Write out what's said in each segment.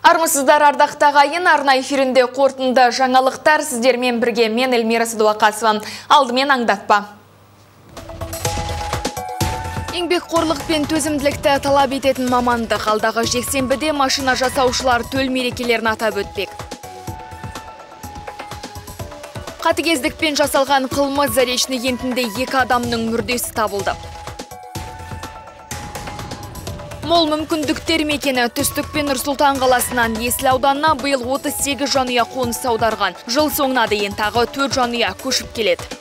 Армысыздар ардақты ағайын, арна эфирінде қорытынды жаңалықтар сіздермен бірге. Мен Эльмира Садуақасова. Алдымен аңдатпа. Еңбекқорлық пен төзімділікті талап ететін мамандық. Алдағы жексенбіде машина жасаушылар төл мерекелерін атап өтпек. Қатыгездікпен жасалған қылмыс Заречный кентінде 2 адамның мүрдесі табылды. Мол мүмкіндіктер мекені Түстік пен Нұр-Сұлтан қаласынан Есіл ауданына биыл 38 жанұя қоныс аударған. Жыл соңына дейін тағы 4 жанұя көшіп келеді.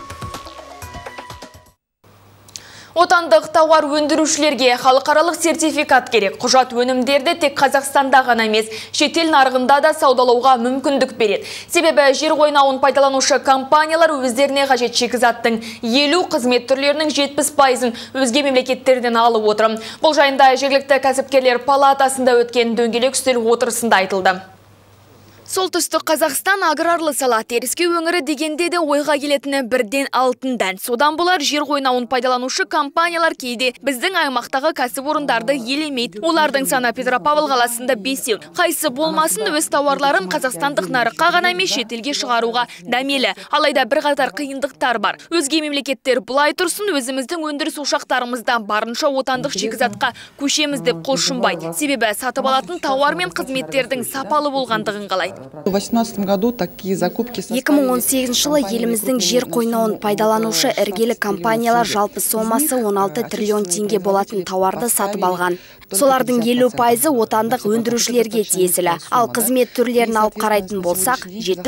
Отандық тауар өндірушілерге халықаралық сертификат керек. Құжат өнімдерді тек Қазақстанда ғана емес, шетел нарығында да саудалауға мүмкіндік береді. Себебі жер қойнауын пайдаланушы компаниялар өздеріне қажет шикізаттың 50 қызмет түрлерінің 70%-ын өзге мемлекеттерден алып отыр. Бұл жайында жергілікті кәсіпкерлер палатасында өткен дөңгелек үстел отырысында айтылды. Солтүстік Қазақстан аграрлы сала, теріскей өңірі дегенде де ойға келетіні бірден алтын дән. Содан болар жер қойнауын пайдаланушы компаниялар кейде біздің аймақтағы кәсіпорындарды елемейді. Олардың саны Петропавл қаласында 5. Қайсы болмасын өз тауарларын қазақстандық нарыққа ғана емес шетелге шығаруға дәмелі. Алайда бірқатар қиындықтар бар. Өзге мемлекеттер бұлай тұрсын, өзіміздің өндіріс ошақтарымыздан барынша отандық шикізатқа көшеміз деп қолшынбайды. Себебі сатып алатын тауар мен қызметтердің сапалы болғандығын қалайды. В 2018 году такие закупки 2018 жылы еліміздің жер қойнауын пайдаланушы іргелі компаниялар жалпы сомасы 16 триллион теңге болатын тауарды сатып алған. Солардың 50% отандық өндірушілерге тиесілі. Ал қызмет түрлерін алып қарайтын болсақ,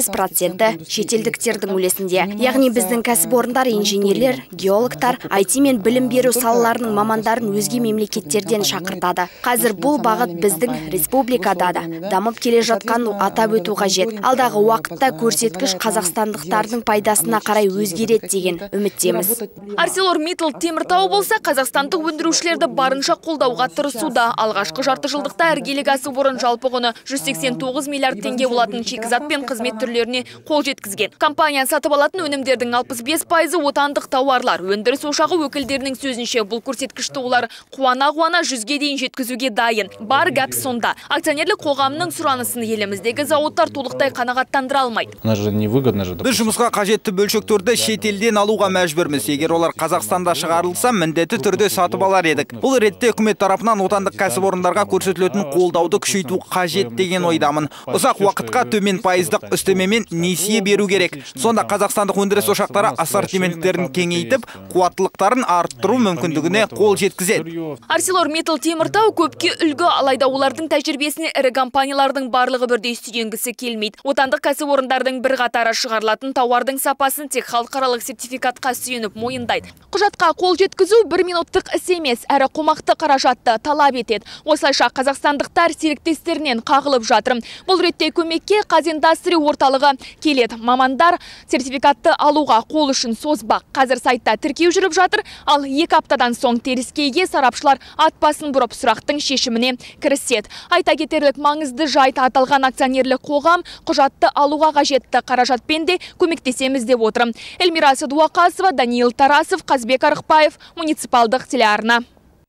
70% шетелдіктердің үлесінде. Яғни біздің кәсіпорындар инженерлер, геологтар, IT мен білім беру салаларының мамандарын өзге мемлекеттерден шақыртады. Қазір бұл бағыт біздің республикада да дамып келе жатқан атап өту қажет. Алдағы уақытта көрсеткіш қазақстандықтардың пайдасына қарай өзгереді деген үміттеміз. ArcelorMittal Теміртау болса, қазақстандық өндірушілерді барынша қолдауға тырысуда. Алғашқы жарты жылдықта іргелі кәсіпорын жалпы құны 189 миллиард теңге болатын шикізат пен қызмет түрлеріне қол жеткізген. Компания сатып алатын өнімдердің 65% отандық тауарлар. Өндіріс ошағы өкілдерінің сөзінше бұл көрсеткішті олар қуана-қуана 100-ге дейін жеткізуге дайын. Бар гәп сонда. Акционерлік қоғамның сұранысын еліміздегі зауыттар толықтай қанағаттандыра алмайды. Біз жұмысқа қажетті бөлшектерді шетелден алуға мәжбүрміз. Егер олар Қазақстанда шығарылса, міндетті түрде сатып алар едік. Бұл ретте үкімет тарапынан отандық кәсіпорындарға көрсетілетін қолдауды күшейту қажет деген ойдамын. Ұзақ уақытқа төмен пайыздық үстемемен несие беру керек. Сонда қазақстандық өндіріс ошақтары ассортименттерін кеңейтіп, қуаттылықтарын арттыру мүмкіндігіне қол жеткізеді. ArcelorMittal Теміртау көпке үлгі, алайда олардың тәжірибесіне ірі компаниялардың барлығы бірдей сүйенгісі келмейді. Отандық кәсіпорындардың бір қатары шығарылатын тауардың сапасын тек халықаралық сертификатқа сүйеніп мойындайды. Құжатқа қол жеткізу 1 минуттық іс емес, әрі қомақты қаражатты талап етеді. Осылайша қазақстандықтар серіктестерінен қағылып жатыр. Бұл ретте көмекке Қазиндастри орталығы келеді. Мамандар сертификатты алуға қол үшін созбақ. Қазір сайтта тіркеу жүріп жатыр, ал 2 аптадан соң теріскейге сарапшылар ат басын бұрып сұрақтың шешіміне кіріседі. Айта кетерлік маңызды жайт, аталған акционерлік қоғам құжатты алуға қажетті қаражатпен де көмектесеміз деп отыр. Эльмира Садуақасова, Даниил Тарасов, Қазбек Арықбаев, муниципалдық телеарна.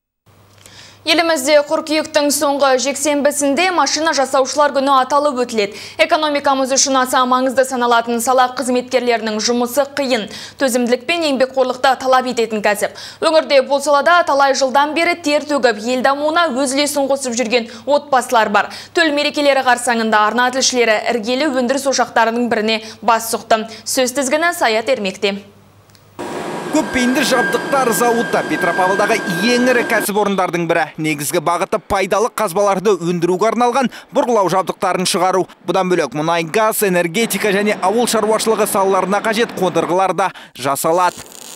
Елімізде қыркүйектің соңғы жексенбісінде машина жасаушылар күні аталып өтіледі. Экономикамыз үшін аса маңызды саналатын сала қызметкерлерінің жұмысы қиын. Төзімділік пен еңбекқорлықты талап ететін кәсіп. Өңірде бұл салада талай жылдан бері тер төгіп, ел дамуына өз үлесін қосып жүрген отбасылар бар. Төл мерекелері қарсаңында арна тілшілері іргелі өндіріс ошақтарының біріне бас сұқты. Сөз тізгіні Саят Ермекте. Көпбейінді жабдықтар зауыты Петропавлдағы ең ірі кәсіпорындардың бірі. Негізгі бағыты пайдалы қазбаларды өндіруге арналған бұрғылау жабдықтарын шығару. Бұдан бөлек мұнай, газ, энергетика және ауыл шаруашылығы салаларына қажет қондырғылар да жасалады.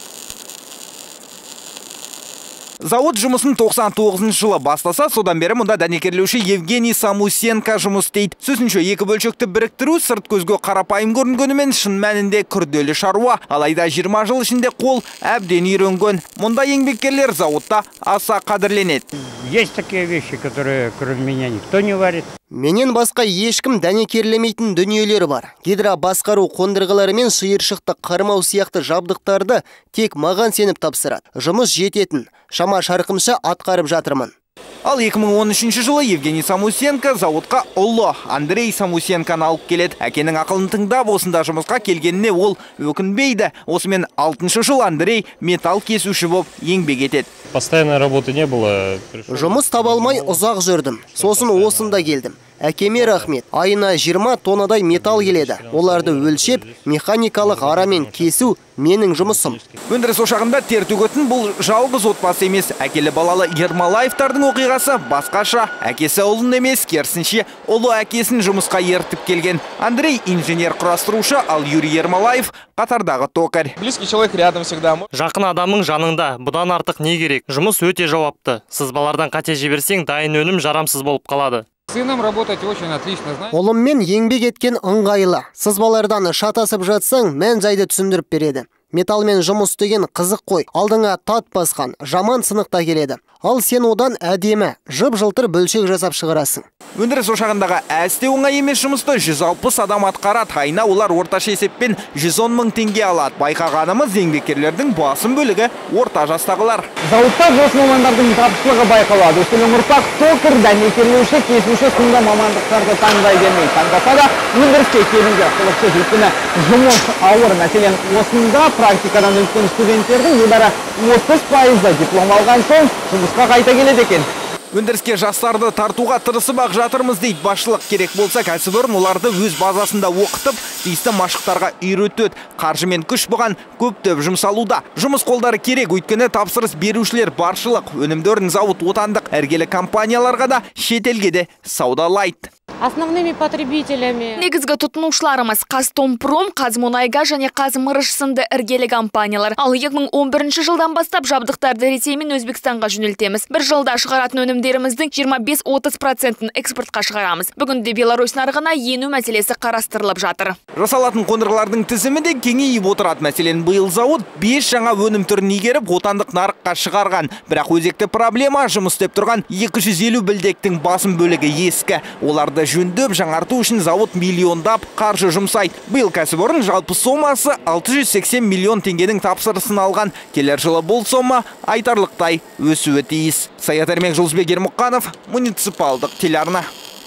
Зауыт жұмысын 99 жылы бастаса, содан бері мұнда дәнекерлеуші Евгений Самусенко жұмыс істейді. Сөзінше 2 бөлшекті біріктіру сырт көзге қарапайым көрінгенімен шын мәнінде күрделі шаруа. Алайда 20 жыл ішінде қол әбден үйренген. Мұнда еңбеккерлер зауытта аса қадірленеді. Есть такие вещи, которые кроме меня никто не варит. Менен басқа ешкім дәнекерлемейтін дүниелері бар. Гидро басқару қондырғылары мен шиыршықты қармау сияқты жабдықтарды тек маған сеніп тапсырады. Жұмыс жететін, шама шарқымша атқарып жатырмын. Ал 2013 жылы Евгений Самусенко зауытқа ұлы Андрей Самусенконы алып келеді. Әкенің ақылын тыңдап осында жұмысқа келгеніне ол өкінбейді. Осымен 6-шы жыл Андрей металл кесуші болып еңбек етеді. Постоянной работы не было. Жұмыс таба алмай ұзақ жүрдім. Сосын осында келдім. Әкеме рахмет. Айына 20 тоннадай металл келеді. Оларды өлшеп, механикалық арамен кесу менің жұмысым. Өндіріс ошағында тер төгетін бұл жалғыз отбасы емес. Әкелі балалы Ермолаевтардың оқиғасы басқаша. Әкесі ұлын емес, керісінше ұлы әкесін жұмысқа ертіп келген. Андрей инженер құрастырушы, ал Юрий Ермолаев қатардағы токарь. Близкий человек рядом всегда. Жақын адамың жаныңда, бұдан артық не керек? Жұмыс өте жауапты. Сызбалардан қате жіберсең, дайын өнім жарамсыз болып қалады. Сыном работать очень отлично, знаешь. Ұлыммен еңбек еткен ыңғайлы. Сызбалардан шатасып жатсаң, мән жайды түсіндіріп береді. Металмен жұмыс деген қызық қой. Алдыңа тат басқан, жаман сынықта келеді. Ал сен одан әдемі, жып-жылтыр бөлшек жасап шығарасың. Өндіріс ошағындағы әсте оңай емес жұмысты 160 адам атқарады. Айына олар орташа есеппен 110 мың теңге алады. Байқағанымыз еңбеккерлердің басым бөлігі орта жастағылар. Зауытта жас мамандардың тапшылығы байқалады. Өскелең ұрпақ токарь, дәнекерлеуші, кесуші сынды мамандықтарды таңдай бермей. Таңдаса да өндіріске келуге қылықсыз, өйткені жұмыс ауыр. Мәселен, осында практикадан өткен студенттердің небәрі 30% диплом алған соң жұмысқа қайта келеді екен. Өндіріске жастарды тартуға тырысып ақ жатырмыз дейді басшылық. Керек болса кәсіпорын оларды өз базасында оқытып, тиісті машықтарға үйретеді. Қаржы мен күш бұған көптеп жұмсалуда. Жұмыс қолдары керек, өйткені тапсырыс берушілер баршылық. Өнімдерін зауыт отандық іргелі компанияларға да, шетелге де саудалайды. Основными потребителями. Негізгі тұтынушыларымыз Қазтомпром, Қазмұнайгаз және Қазмырыш сынды іргелі компаниялар. Ал 2011 жылдан бастап жабдықтарды Ресей мен Өзбекстанға жөнелтеміз. Bir жылда шығаратын өнімдеріміздің 25-30%-ын экспортқа шығарамыз. Бүгінде Беларусь нарығына ену мәселесі қарастырылып жатыр. Жасалатын қондырғылардың тізімі де кеңейіп отырады. Мәселен, биыл зауыт 5 жаңа өнім түрін игеріп, отандық нарыққа шығарған. Бірақ өзекті проблема жұмыс істеп тұрған 250 білдектің басым бөлігі ескі. Оларды жөндеп жаңарту үшін зауыт миллиондап қаржы жұмсайды. Биыл кәсіпорын жалпы сомасы 680 миллион теңгенің тапсырысын алған. Келер жылы бұл сома айтарлықтай өсуі тиіс. Саят Ермек, Жұлдызбек Ермұқанов, муниципалдық телеарна.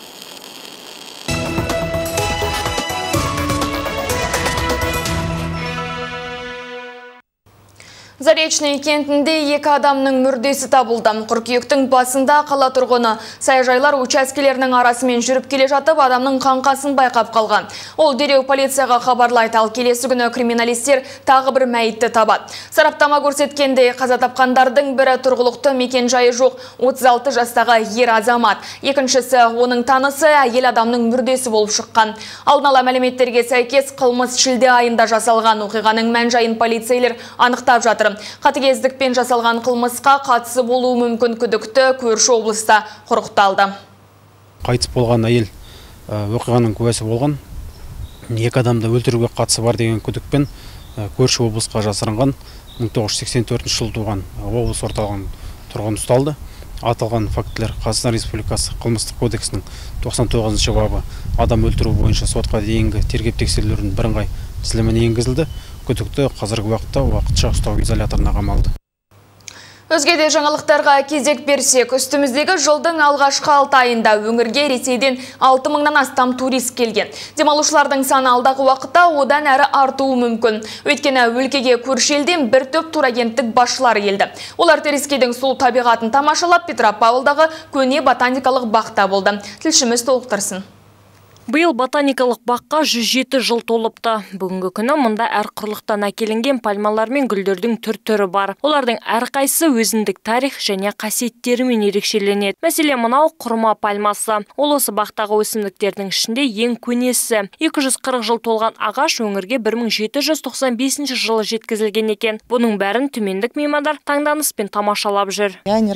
Заречный кентінде 2 адамның мүрдесі табылды. Қыркүйектің басында қала тұрғыны саяжайлар учаскелерінің арасымен жүріп келе жатып, адамның қаңқасын байқап қалған. Ол дереу полицияға хабарлайды, ал келесі күні криминалистер тағы бір мәйітті табады. Сараптама көрсеткенде қаза тапқандардың бірі тұрғылықты мекен жайы жоқ 36 жастағы ер азамат. Екіншісі оның танысы әйел адамның мүрдесі болып шыққан. Алдын ала мәліметтерге сәйкес қылмыс шілде айында жасалған. Оқиғаның мән-жайын полицейлер анықтап жатыр. Қатыгездікпен жасалған қылмысқа қатысы болуы мүмкін күдікті көрші облыста құрықталды. Қайтыс болған әйел оқиғаның куәсі болған. 2 адамды өлтіруге қатысы бар деген күдікпен көрші облысқа жасырынған 1984 жылы туған облыс орталығының тұрғыны ұсталды. Аталған фактілер Қазақстан Республикасы қылмыстық кодексінің 99 бабы адам өлтіру бойынша сотқа дейінгі тергеп-тексерулердің бірыңғай тізіліміне енгізілді. Күдікті қазіргі уақытта уақытша ұстау изоляторына қамалды. Өзгеде жаңалықтарға кезек берсек, үстіміздегі жылдың алғашқы 6 айында өңірге Ресейден 6 мыңнан астам турист келген. Демалушылардың саны алдағы уақытта одан әрі артуы мүмкін. Өйткені өлкеге көрші елден бір топ турагенттік басшылары келді. Олар Теріскейдің сұлу табиғатын тамашалап, Петропавлдағы көне ботаникалық бақта болды. Тілшіміз толықтырсын. Биыл ботаникалық баққа 107 жыл толыпты. Бүгінгі күні мұнда әр құрлықтан әкелінген пальмалар мен гүлдердің түр-түрі бар. Олардың әрқайсысы өзіндік тарих және қасиеттерімен ерекшеленеді. Мәселен, мынау құрма пальмасы. Ол осы бақтағы өсімдіктердің ішінде ең көнесі. 240 жыл толған ағаш өңірге 1795 жылы жеткізілген екен. Бұның бәрін түмендік меймандар таңданыспен тамашалап жүр.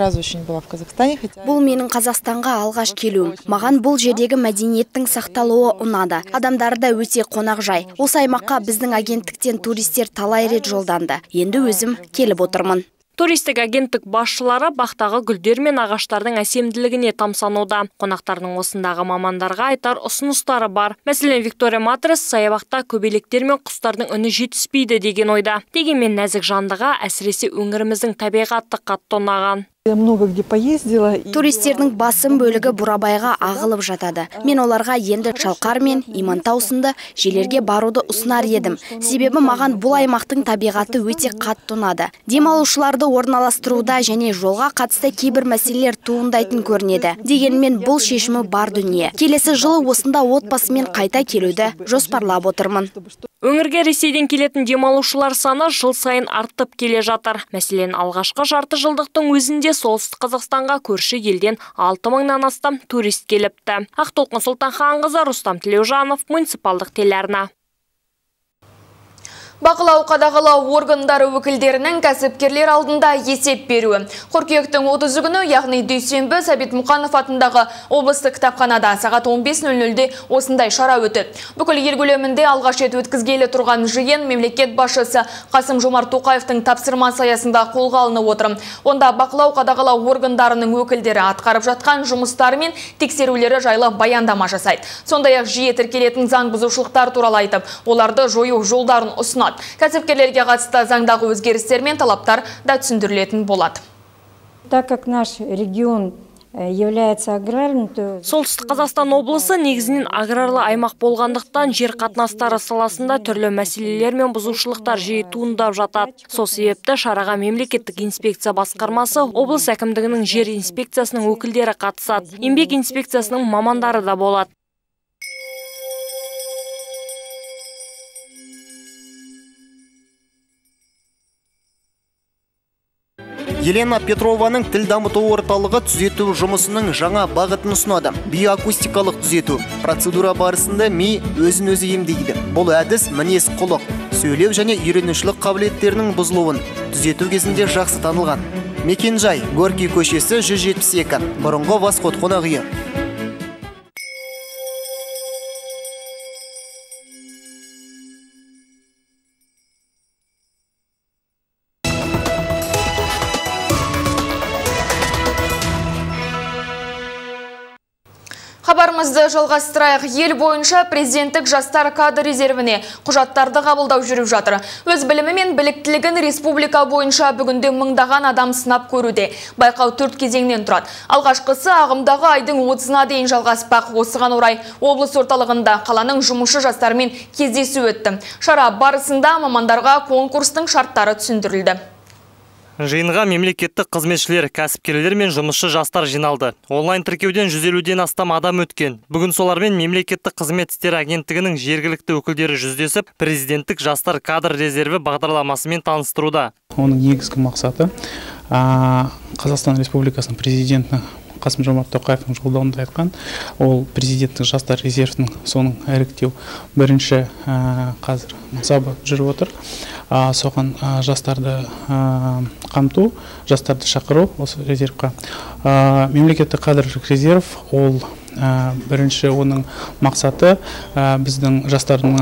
Бұл менің Қазақстанға алғаш келуім. Маған бұл жердегі мәдениеттің сақталуы ұнады. Адамдары өте қонақжай. Осы аймаққа біздің агенттіктен туристер талай рет жолданды. Енді өзім келіп отырмын. Туристік агенттік басшылары бақтағы гүлдер мен ағаштардың әсемділігіне тамсануда. Қонақтардың осындағы мамандарға айтар ұсыныстары бар. Мәселен, Виктория Матрес саябақта көбелектер мен құстардың үні жетіспейді деген ойда. Дегенмен нәзік жандыға әсіресе өңіріміздің табиғаты қатты ұнаған. Много где поездила. Туристердің басым бөлігі Бурабайға ағылып жатады. Мен оларға енді Шалқар мен Имантау сынды жерлерге баруды ұсынар едім. Себебі маған бұл аймақтың табиғаты өте қатты ұнады. Демалушыларды орналастыруда және жолға қатысты кейбір мәселелер туындайтын көрінеді. Дегенмен бұл шешімі бар дүние. Келесі жылы осында отбасымен қайта келуді жоспарлап отырмын. Өңірге Ресейден келетін демалушылар саны жыл сайын артып келе жатыр. Мәселен, алғашқы жарты жылдықтың өзінде Солтүстік Қазақстанға көрші елден 6000-нан астам турист келіпті. Ақтолқын Сұлтанханқызы, Рустам Тілеужанов, муниципалдық телеарна. Бақылау қадағалау органдары өкілдерінің кәсіпкерлер алдында есеп беруі. Қыркүйектің 30 күні, яғни дүйсенбі, Сәбит Мұқанов атындағы облыстық кітапханада сағат 15:00-де осындай шара өтті. Бүкіл ел көлемінде алғаш рет өткізгелі тұрған жиын мемлекет басшысы Қасым-Жомарт Тоқаевтың тапсырмасы аясында қолға алынып отыр. Онда бақылау қадағалау органдарының өкілдері атқарып жатқан жұмыстары мен тексерулері жайлы баяндама жасайды. Сондай-ақ жиі тіркелетін заң бұзушылықтар туралы айтып, оларды жою жолдарын ұсынады. Кәсіпкерлерге қатысты заңдағы өзгерістер мен талаптар да түсіндірілетін болады. Так как наш регион является аграрным, то... Солтүстік Қазақстан облысы негізінен аграрлы аймақ болғандықтан жер қатынастары саласында түрлі мәселелер мен бұзушылықтар жиі туындап жатады. Сол себепті шараға мемлекеттік инспекция басқармасы, облыс әкімдігінің жер инспекциясының өкілдері қатысады. Еңбек инспекциясының мамандары да болады. Елена Петрованың тіл дамыту орталығы түзету жұмысының жаңа бағытын ұсынады. Биоакустикалық түзету. Процедура барысында ми өзін-өзі емдейді. Бұл әдіс мінез құлық, сөйлеу және үйренушілік қабілеттерінің бұзылуын түзету кезінде жақсы танылған. Мекенжай Горький көшесі 172, бұрынғы Восход қонақ үйі. Хабарымызды жалғастырайық. Ел бойынша президенттік жастар кадр резервіне құжаттарды қабылдау жүріп жатыр. Өз білімі мен біліктілігін республика бойынша бүгінде мыңдаған адам сынап көруде. Байқау 4 кезеңнен тұрады. Алғашқысы ағымдағы айдың 30-на дейін жалғаспақ. Осыған орай облыс орталығында қаланың жұмысшы жастарымен кездесу өтті. Шара барысында мамандарға конкурстың шарттары түсіндірілді. Жиынға мемлекеттік қызметшілер, кәсіпкерлер мен жұмысшы жастар жиналды. Онлайн тіркеуден 150-ден астам адам өткен. Бүгін солармен мемлекеттік қызмет істері агенттігінің жергілікті өкілдері жүздесіп, президенттік жастар кадр резерві бағдарламасымен таныстыруда. Оның негізгі мақсаты Қазақстан Республикасының президентінің Қасым-Жомарт Тоқаевтың жолдауында айтқан, ол президенттік жастар резервінің соның іріктеу бірінші қазір сабы жүріп отыр. Соған жастарды қамту, жастарды шақыру осы резервқа. Мемлекеттік кадрлық резерв ол бірінші оның мақсаты біздің жастардың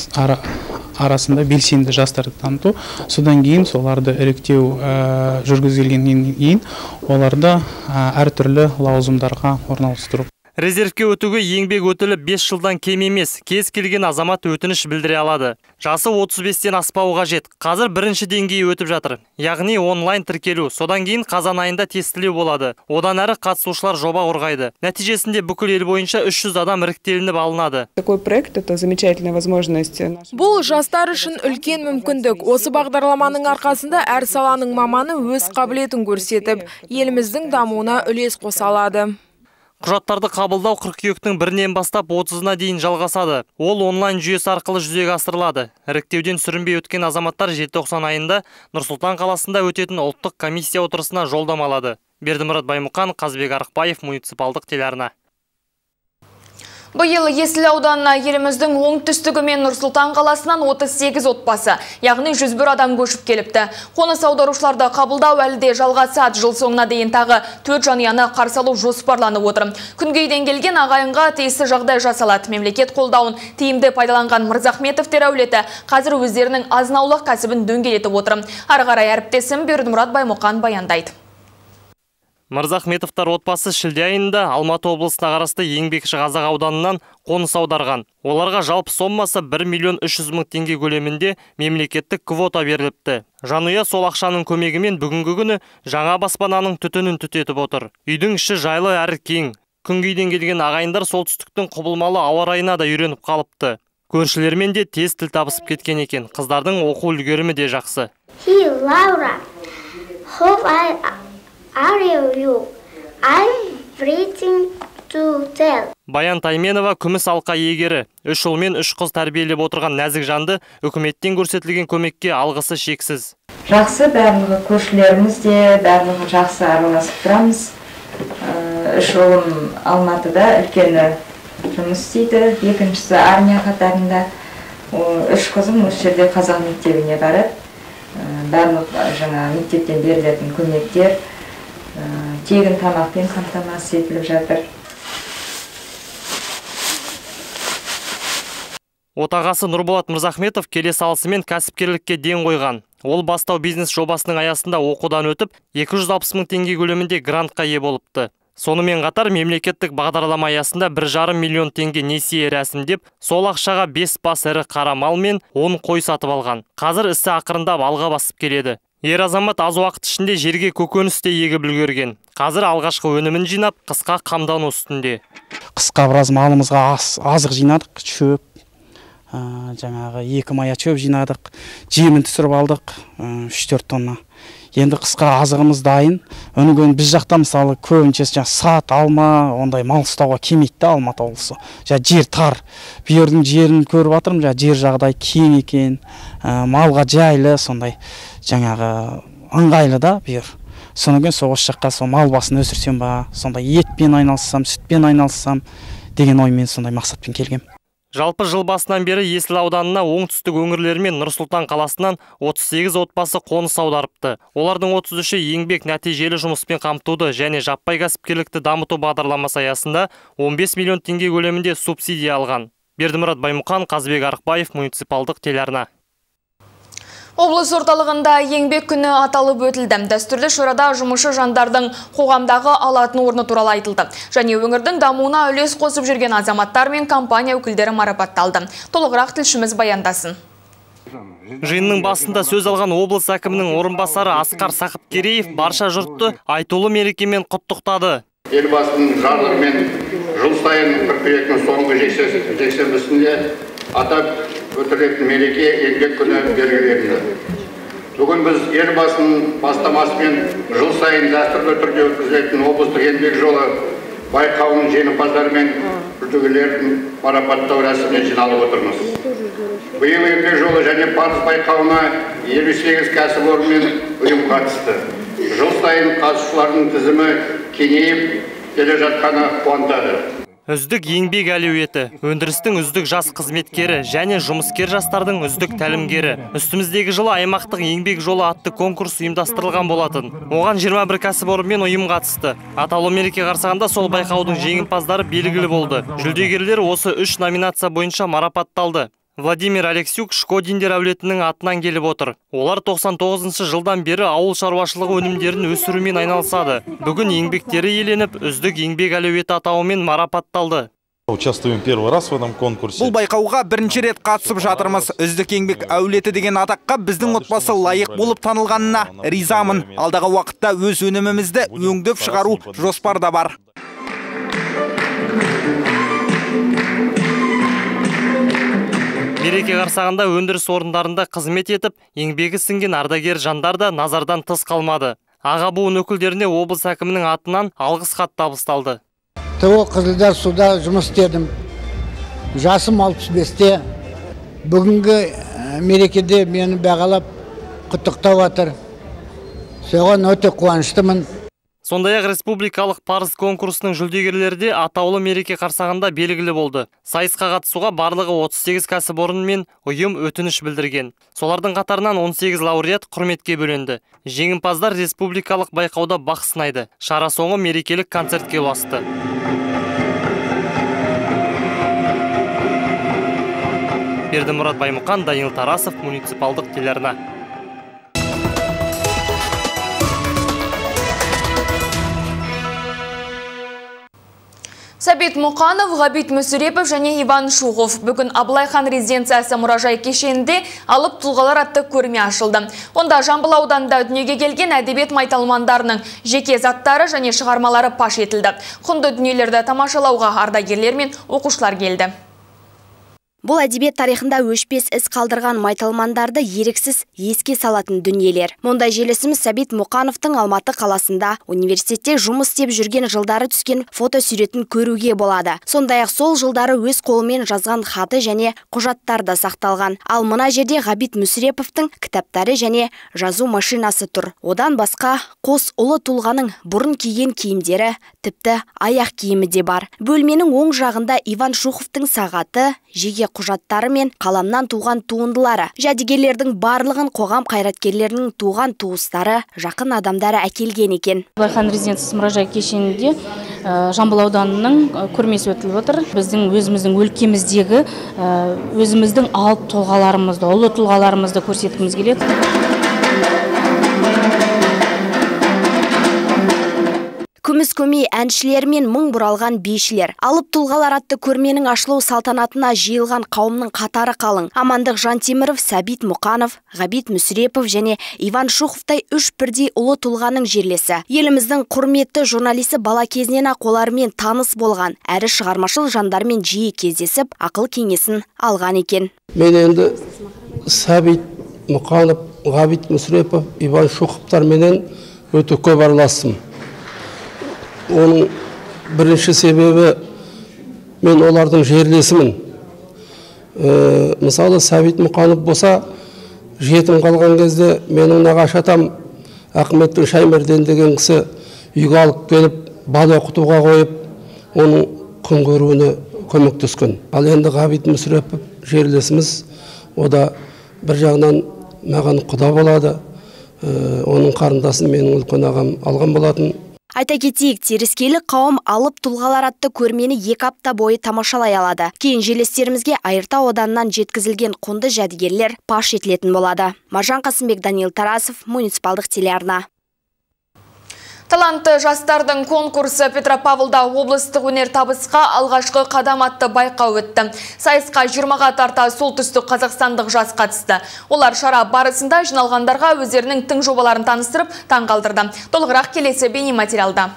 арасында белсенді жастарды таныту. Содан кейін соларды іріктеу жүргізілгеннен кейін оларды әртүрлі лауазымдарға орналастыру. Резервке өтуге еңбек өтілі 5 жылдан кем емес, кез келген азамат өтініш білдіре алады. Жасы 35-тен аспауы қажет. Қазір бірінші деңгейі өтіп жатыр. Яғни онлайн тіркелу. Содан кейін қазан айында тестілеу болады. Одан әрі қатысушылар жоба қорғайды. Нәтижесінде бүкіл ел бойынша 300 адам іріктелініп алынады. Такой проект это замечательная возможность. Бұл жастар үшін үлкен мүмкіндік. Осы бағдарламаның арқасында әр саланың маманы өз қабілетін көрсетіп, еліміздің дамуына үлес қоса алады. Құжаттарды қабылдау қыркүйектің 1-нен бастап 30-на дейін жалғасады. Ол онлайн жүйесі арқылы жүзеге асырылады. Іріктеуден сүрінбей өткен азаматтар желтоқсан айында Нұр-Сұлтан қаласында өтетін ұлттық комиссия отырысына жолдама алады. Бердімұрат Баймұқан, Қазбек Арықбаев, муниципалдық телеарна. Биыл Есіл ауданына еліміздің оңтүстігі мен Нұр-Сұлтан қаласынан 38 отбасы, яғни 101 адам көшіп келіпті. Қоныс аударушыларды қабылдау әлі де жалғасады. Жыл соңына дейін тағы 4 жанұяны қарсы алу жоспарланып отыр. Күнгейден келген ағайынға тиісті жағдай жасалады. Мемлекет қолдауын тиімді пайдаланған Мырзахметовтер әулеті қазір өздерінің азынаулық кәсібін дөңгелетіп отыр. Ары қарай әріптесім Бердімұрат Баймұқан баяндайды. Мырзахметовтар отбасы шілде айында Алматы облысына қарасты Еңбекші Қазақ ауданынан қоныс аударған. Оларға жалпы соммасы 1 миллион 300 мың теңге көлемінде мемлекеттік квота беріліпті. Жанұя сол ақшаның көмегімен бүгінгі күні жаңа баспананың түтінін түтетіп отыр. Үйдің іші жайлы әрі кең. Күнгейден келген ағайындар солтүстіктің құбылмалы ауа райына да үйреніп қалыпты. Көршілермен де тез тіл табысып кеткен екен. Қыздардың оқу үлгерімі де жақсы. Hey Laura, how are you? I'm waiting to tell. Баян Тайменова күміс алқа иегері. 3 ұл мен 3 қыз тәрбиелеп отырған нәзік жанды үкіметтен көрсетілген көмекке алғысы шексіз. Жақсы, барлығы көршілеріміз де барлығы жақсы араласып тұрамыз. 3 ұлым Алматыда, үлкені жұмыс істейді, екіншісі армия қатарында. 3 қызым осы жерде қазақ мектебіне барады. Барлық жаңа мектептен берілетін көмектер тегін тамақпен қамтамасыз етіліп жатыр. Отағасы Нұрболат Мырзахметов келе салысымен кәсіпкерлікке ден қойған. Ол бастау бизнес жобасының аясында оқудан өтіп, 260 мың теңге көлемінде грантқа ие болыпты. Сонымен қатар мемлекеттік бағдарлама аясында 1,5 миллион теңге несие рәсімдеп, сол ақшаға 5 бас ірі қара мал мен 10 қой сатып алған. Қазір ісі ақырындап алға басып келеді. Ер азамат аз уақыт ішінде жерге көкөніс те егіп үлгерген. Қазір алғашқы өнімін жинап, қысқа қамдану үстінде. Қысқа біраз малымызға азық жинадық, шөп, жаңағы 2 мая шөп жинадық, жемін түсіріп алдық, 3-4 тонна. Енді қысқа азығымыз дайын. Өнігін біз жақта мысалы көбінше сат, алма, ондай мал ұстауға келмейді Алматы облысы. Жер тар. Бердің жерін көріп жатырмын, жер жағдай кең екен, малға жайлы, сондай жаңағы ыңғайлы да бер. Сонымен соғыс жаққа сол мал басын өсірсем ба, сондай етпен айналыссам, сүтпен айналыссам деген оймен сондай мақсатпен келгем. Жалпы жыл басынан бері Есіл ауданына оңтүстік өңірлері мен Нұр-Сұлтан қаласынан 38 отбасы қоныс аударыпты. Олардың 33-і еңбек нәтижелі жұмыспен қамтуды және жаппай кәсіпкерлікті дамыту бағдарламасы аясында 15 миллион теңге көлемінде субсидия алған. Бердімұрат Баймұқан, Қазбек Арықбаев, муниципалдық телеарна. Облыс орталығында еңбек күні аталып өтілді. Дәстүрлі шарада жұмысшы жандардың қоғамдағы алатын орны туралы айтылды. Және өңірдің дамуына үлес қосып жүрген азаматтар мен компания өкілдері марапатталды. Толығырақ тілшіміз баяндасын. Жиынның басында сөз алған облыс әкімінің орынбасары Асқар Сақыпкереев барша жұртты айтулы мерекемен құттықтады. Елбасының жарлығымен жыл сайын қыркүйектің соңғы жексенбісінде атап өтілетін мереке еңбек күні белгіленді. Бүгін біз елбасының бастамасымен жыл сайын дәстүрлі түрде өткізілетін облыстық еңбек жолы байқауының жеңімпаздары мен жүлдегерлерін марапаттау рәсіміне жиналып отырмыз. Биыл еңбек жолы және парыз байқауына 58 кәсіпорын мен ұйым қатысты. Жыл сайын қатысушылардың тізімі кеңейіп келе жатқаны қуантады. Үздік еңбек әлеуеті, өндірістің үздік жас қызметкері және жұмыскер жастардың үздік тәлімгері. Үстіміздегі жылы аймақтық еңбек жолы атты конкурс ұйымдастырылған болатын. Оған 21 кәсіпорын мен ұйым қатысты. Атаулы мереке қарсаңында сол байқаудың жеңімпаздары белгілі болды. Жүлдегерлер осы 3 номинация бойынша марапатталды. Владимир Алексюк Шкодиндер әулетінің атынан келіп отыр. Олар 99 жылдан бері ауыл шаруашылығы өнімдерін өсірумен айналысады. Бүгін еңбектері еленіп, үздік еңбек әлеуеті атауымен марапатталды. Участвуем первый раз в этом конкурсе. Бұл байқауға бірінші рет қатысып жатырмыз. Үздік еңбек әулеті деген атаққа біздің отбасы лайық болып танылғанына ризамын. Алдағы уақытта өз өнімімізді өңдеп шығару жоспарда бар. Мереке қарсағында өндіріс орындарында қызмет етіп, еңбегі сіңген ардагер жандар да назардан тыс қалмады. Аға буын өкілдеріне облыс әкімінің атынан алғыс хат табысталды. ТО Қызылжар суда жұмыс істедім. Жасым 65-те. Бүгінгі мерекеде мені бағалап құттықтап жатыр. Соған өте қуаныштымын. Сондай-ақ республикалық парыз конкурсының жүлдегерлері де атаулы мереке қарсағында белгілі болды. Сайысқа қатысуға барлығы 38 кәсіпорын мен ұйым өтініш білдірген. Солардың қатарынан 18 лауреат құрметке бөленді. Жеңімпаздар республикалық байқауда бақ сынайды. Шара соңы мерекелік концертке ұласты. Бердімұрат Баймұқан, Данил Тарасов, муниципалдық телеарна. Сәбит Мұқанов, Ғабит Мүсірепов және Иван Шухов бүгін Абылайхан резиденциясы мұражай кешенінде алып тұлғалар атты көрме ашылды. Онда Жамбыл ауданында дүниеге келген әдебиет майталмандарының жеке заттары және шығармалары паш етілді. Құнды дүниелерді тамашалауға ардагерлер мен оқушылар келді. Бұл әдебиет тарихында өшпес із қалдырған майталмандарды еріксіз еске салатын дүниелер. Мұндай желісіміз Сәбит Мұқановтың Алматы қаласында университетте жұмыс істеп жүрген жылдары түскен фотосуретін көруге болады. Сондай-ақ сол жылдары өз қолымен жазған хаты және құжаттар да сақталған. Ал мына жерде Ғабит Мүсіреповтің кітаптары және жазу машинасы тұр. Одан басқа қос ұлы тұлғаның бұрын киген киімдері, тіпті аяқ киімі де бар. Бөлменің оң жағында Иван Шуховтың сағаты, жеке құжаттары мен қаламнан туған туындылары. Жәдігерлердің барлығын қоғам қайраткерлерінің туған туыстары, жақын адамдары әкелген екен. Абылайхан резиденциясы мұражай кешенінде Жамбыл ауданының көрмесі өтіліп отыр. Біздің өзіміздің өлкеміздегі өзіміздің алып тұлғаларымызды, ұлы тұлғаларымызды көрсеткіміз келеді. Күміс көмей әншілер мен мың бұралған бейшілер. Алып тұлғалар атты көрменің ашылу салтанатына жиылған қауымның қатары қалың. Амандық Жантеміров, Сәбит Мұқанов, Ғабит Мүсірепов және Иван Шуховтай үш бірдей ұлы тұлғаның жерлесі. Еліміздің құрметті журналисі бала кезінен ақ олармен таныс болған, әрі шығармашыл жандармен жиі кездесіп, ақыл кеңесін алған екен. Мен енді Сәбит Мұқанов, Ғабит Мүсірепов, Иван Шуховтар менен өте көп араластым. Оның бірінші себебі мен олардың жерлесімін. Мысалы, Сәбит Мұқанов болса, жетім қалған кезде менің нағашы атам Ахметтің Шаймерден деген кісі үйге алып келіп, бала оқытуға қойып, оның күн көруіне көмектескен. Ал енді Ғабит Мүсірепов жерлесіміз, о да бір жағынан маған құда болады. Оның қарындасын менің үлкен ағам алған болатын. Айта кетейік, теріскейлік қауым алып тұлғалар атты көрмені 2 апта бойы тамашалай алады. Кейін желестерімізге Айыртау ауданынан жеткізілген құнды жәдігерлер паш етілетін болады. Маржан Қасымбек, Даниил Тарасов, муниципалдық телеарна. Талантты жастардың конкурсы Петропавлда облыстық өнер табысқа алғашқы қадам атты байқау өтті. Сайысқа 20-ға тарта солтүстік қазақстандық жас қатысты. Олар шара барысында жиналғандарға өздерінің тың жобаларын таныстырып, таң қалдырды. Толығырақ келесі бейне материалда.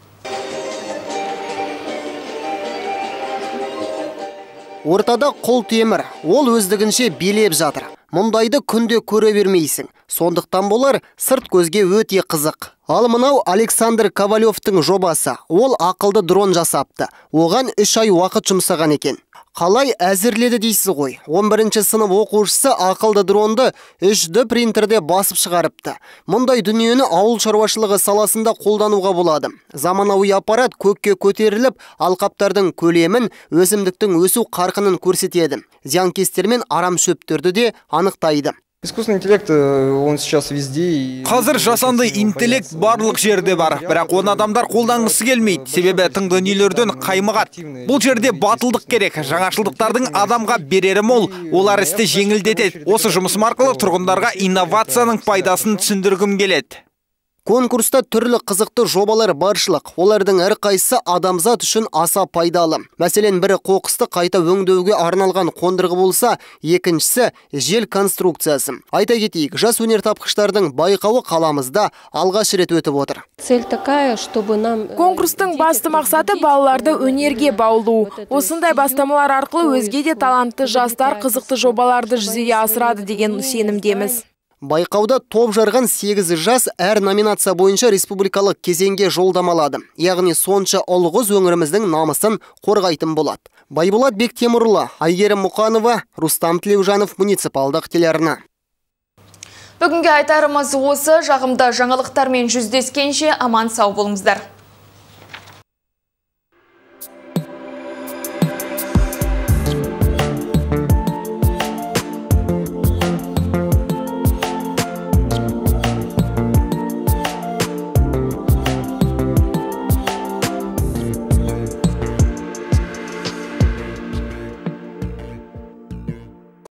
Ортада қол темір, ол өздігінше билеп жатыр. Мұндайды күнде көре бермейсің. Сондықтан болар сырт көзге өте қызық. Ал мынау Александр Ковалевтің жобасы. Ол ақылды дрон жасапты. Оған 3 ай уақыт жұмсаған екен. Қалай әзірледі дейсіз ғой. 11-ші сынып оқушысы ақылды дронды 3D принтерде басып шығарыпты. Мұндай дүниені ауыл шаруашылығы саласында қолдануға болады. Заманауи аппарат көкке көтеріліп, алқаптардың көлемін, өсімдіктің өсу қарқынын көрсетеді. Зиянкестер мен арам шөптерді де анықтайды. Искусственный интеллект, он сейчас везде. Қазір жасанды интеллект барлық жерде бар, бірақ оны адамдар қолданғысы келмейді, себебі тың дүниелерден қаймығады. Бұл жерде батылдық керек, жаңашылдықтардың адамға берері мол, олар істі жеңілдетеді. Осы жұмысым арқылы тұрғындарға инновацияның пайдасын түсіндіргім келеді. Конкурста түрлі қызықты жобалар баршылық. Олардың әрқайсысы адамзат үшін аса пайдалы. Мәселен, бірі қоқысты қайта өңдеуге арналған қондырғы болса, екіншісі жел конструкциясы. Айта кетейік, жас өнертапқыштардың байқауы қаламызда алғаш рет өтіп отыр. Цель такая, чтобы нам... Конкурстың басты мақсаты балаларды өнерге баулу. Осындай бастамалар арқылы өзге де талантты жастар қызықты жобаларды жүзеге асырады деген сенімдеміз. Байқауда топ жарған 8 жас әр номинация бойынша республикалық кезеңге жолдамалады. Яғни сонша ұлғыз өңіріміздің намысын қорғайтын болады. Байболат Бектемірлі, Айгерім Мұқанова, Рустам Тілеужанов, муниципалдық телеарна. Бүгінге айтарымыз осы, жағымды жаңалықтармен жүздескенше аман сау болыңыздар.